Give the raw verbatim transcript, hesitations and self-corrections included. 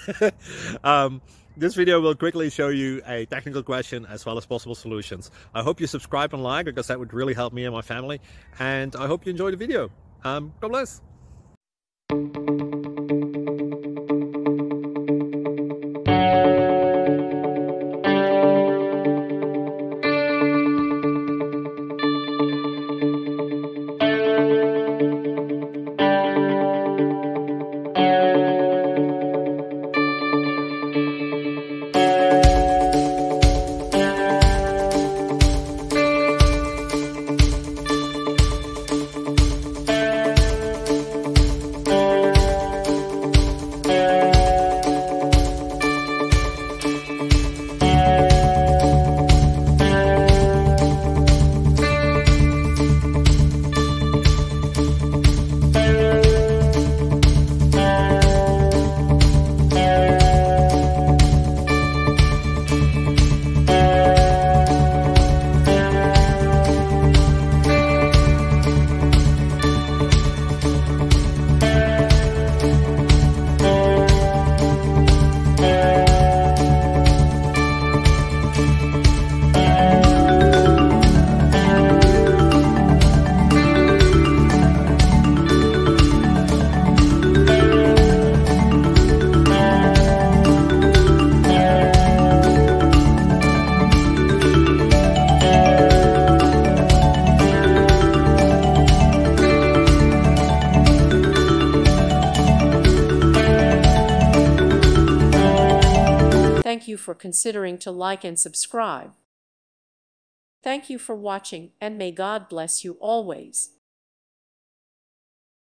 um, this video will quickly show you a technical question as well as possible solutions. I hope you subscribe and like, because that would really help me and my family. And I hope you enjoy the video. Um, God bless. Thank you for considering to like and subscribe. Thank you for watching, and may God bless you always.